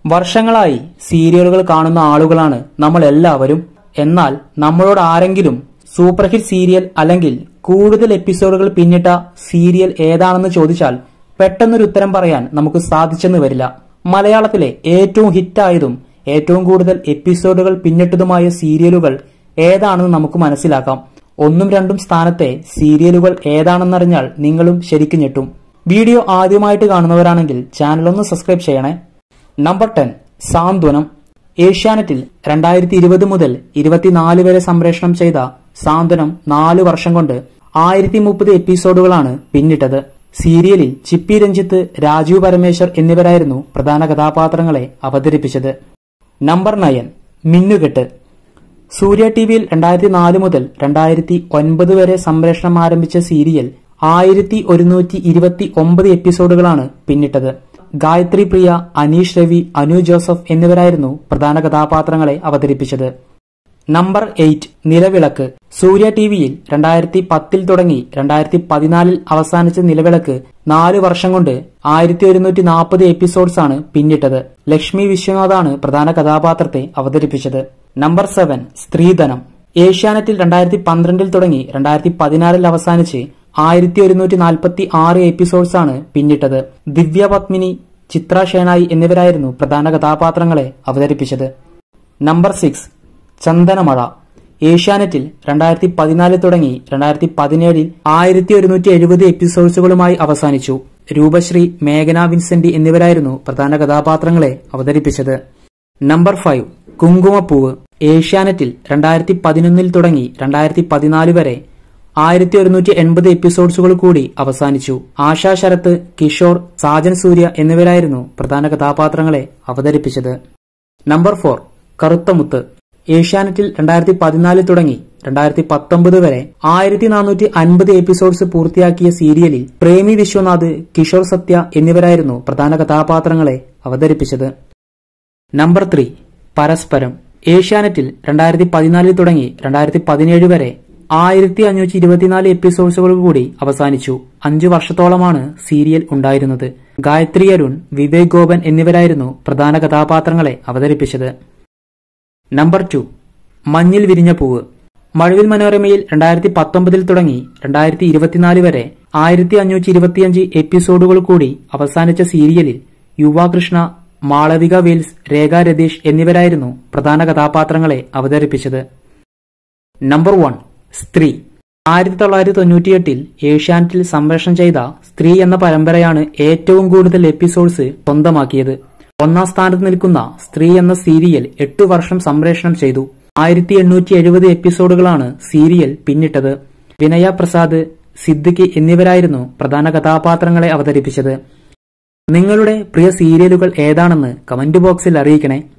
വർഷങ്ങളായി സീരിയലുകൾ കാണുന്ന ആളുകളാണ് നമ്മൾ എല്ലാവരും. എന്നാൽ നമ്മളോട് ആരെങ്കിലും സൂപ്പർ ഹിറ്റ് സീരിയൽ അല്ലെങ്കിൽ കൂടുതൽ എപ്പിസോഡുകൾ പിന്നിട്ട സീരിയൽ ഏതാണെന്ന് ചോദിച്ചാൽ പെട്ടെന്നൊരു ഉത്തരം പറയാൻ നമുക്ക് സാധിച്ചെന്ന് വരില്ല. മലയാളത്തിലെ ഏറ്റവും ഹിറ്റായതും ഏറ്റവും കൂടുതൽ എപ്പിസോഡുകൾ പിന്നിട്ടതുമായ സീരിയലുകൾ ഏതാണെന്ന് നമുക്ക് മനസ്സിലാക്കാം. ഒന്നും രണ്ടും സ്ഥാനത്തെ സീരിയലുകൾ ഏതാണെന്നറിഞ്ഞാൽ നിങ്ങളും ശരിക്കും ഞെട്ടും. വീഡിയോ ആദ്യമായിട്ട് കാണുന്നവരാണെങ്കിൽ ചാനൽ ഒന്ന് സബ്സ്ക്രൈബ് ചെയ്യണേ. നമ്പർ 10 സാന്ത്വനം. ഏഷ്യാനെറ്റിൽ 2020 മുതൽ 24 വരെ സംപ്രേഷണം ചെയ്ത സാന്ത്വനം 4 വർഷം കൊണ്ട് 1030 എപ്പിസോഡുകളാണ് പിന്നിട്ടത്. സീരിയലിൽ ചിപ്പി രഞ്ജിത്ത്, രാജീവ് പരമേശ്വർ എന്നിവരായിരുന്നു പ്രധാന കഥാപാത്രങ്ങളെ അവതരിപ്പിച്ചത്. നമ്പർ 9 മിന്നുകെട്ട്. സൂര്യ ടിവിയിൽ 2004 മുതൽ 2009 വരെ സംപ്രേഷണം ആരംഭിച്ച സീരിയൽ 1129 എപ്പിസോഡുകളാണ് പിന്നിട്ടത്. ഗായത്രി പ്രിയ, അനീഷ് രവി, അനു ജോസഫ് എന്നിവരായിരുന്നു പ്രധാന കഥാപാത്രങ്ങളെ അവതരിപ്പിച്ചത്. നമ്പർ 8 നിലവിളക്ക്. സൂര്യ ടിവിയിൽ 2010 തുടങ്ങി 2014 അവസാനിച്ച നിലവിളക്ക് 4 വർഷം കൊണ്ട് 1140 എപ്പിസോഡ്സാണ് പിന്നിട്ടത്. ലക്ഷ്മി വിശ്വനാഥാണ് പ്രധാന കഥാപാത്രത്തെ അവതരിപ്പിച്ചത്. നമ്പർ 7 സ്ത്രീധനം. ഏഷ്യാനെറ്റിൽ 2012 തുടങ്ങി 2014 അവസാനിച്ച് 1146 എപ്പിസോഡ്സാണ് പിന്നിട്ടത്. ദിവ്യ പത്മിനി, ചിത്ര ഷേനായി എന്നിവരായിരുന്നു പ്രധാന കഥാപാത്രങ്ങളെ അവതരിപ്പിച്ചത്. നമ്പർ 6 ചന്ദനമഴ. ഏഷ്യാനെറ്റിൽ 2014 തുടങ്ങി 2017 1170 എപ്പിസോഡ്സുകളുമായി അവസാനിച്ചു. രൂപശ്രീ, മേഘന വിൻസെന്റ് എന്നിവരായിരുന്നു പ്രധാന കഥാപാത്രങ്ങളെ അവതരിപ്പിച്ചത്. നമ്പർ 5 കുങ്കുമപ്പൂവ്. ഏഷ്യാനെറ്റിൽ 2011 തുടങ്ങി 2014 വരെ 1180 എപ്പിസോഡ്സുകൾ കൂടി അവസാനിച്ചു. ആശാ ശരത്ത്, കിഷോർ, സാജൻ സൂര്യ എന്നിവരായിരുന്നു പ്രധാന കഥാപാത്രങ്ങളെ അവതരിപ്പിച്ചത്. നമ്പർ 4 കറുത്തമുത്ത്. ഏഷ്യാനെറ്റിൽ 2014 തുടങ്ങി 2019 വരെ 1450 എപ്പിസോഡ്സ് പൂർത്തിയാക്കിയ സീരിയലിൽ പ്രേമി വിശ്വനാഥ്, കിഷോർ സത്യ എന്നിവരായിരുന്നു പ്രധാന കഥാപാത്രങ്ങളെ അവതരിപ്പിച്ചത്. നമ്പർ 3 പരസ്പരം. ഏഷ്യാനെറ്റിൽ 2014 തുടങ്ങി 2017 വരെ 1524 എപ്പിസോഡ്സുകൾ കൂടി അവസാനിച്ചു. 5 വർഷത്തോളമാണ് സീരിയൽ ഉണ്ടായിരുന്നത്. ഗായത്രി അരുൺ, വിവേക് ഗോപൻ എന്നിവരായിരുന്നു പ്രധാന കഥാപാത്രങ്ങളെ അവതരിപ്പിച്ചത്. നമ്പർ 2 മഞ്ഞിൽ വിരിഞ്ഞ പൂവ്. മഴവിൽ മനോരമയിൽ 2019 തുടങ്ങി 2024 വരെ 1525 എപ്പിസോഡുകൾ കൂടി അവസാനിച്ച സീരിയലിൽ യുവ കൃഷ്ണ, മാളവിക വെയിൽസ്, രേഖ രതീഷ് എന്നിവരായിരുന്നു പ്രധാന കഥാപാത്രങ്ങളെ അവതരിപ്പിച്ചത്. നമ്പർ 1 സ്ത്രീ. 1998 ഏഷ്യാനെറ്റിൽ സംപ്രേഷണം ചെയ്ത സ്ത്രീ എന്ന പരമ്പരയാണ് ഏറ്റവും കൂടുതൽ എപ്പിസോഡ്സ് സ്വന്തമാക്കിയത്. 1ാം സ്ഥാനത്ത് നിൽക്കുന്ന സ്ത്രീ എന്ന സീരിയൽ 8 വർഷം സംപ്രേഷണം ചെയ്തു. 1870 എപ്പിസോഡുകളാണ് സീരിയൽ പിന്നിട്ടത്. വിനയ പ്രസാദ്, സിദ്ദിഖ് എന്നിവരായിരുന്നു പ്രധാന കഥാപാത്രങ്ങളെ അവതരിപ്പിച്ചത്. നിങ്ങളുടെ പ്രിയ സീരിയലുകൾ ഏതാണെന്ന് കമന്റ് ബോക്സിൽ അറിയിക്കണേ.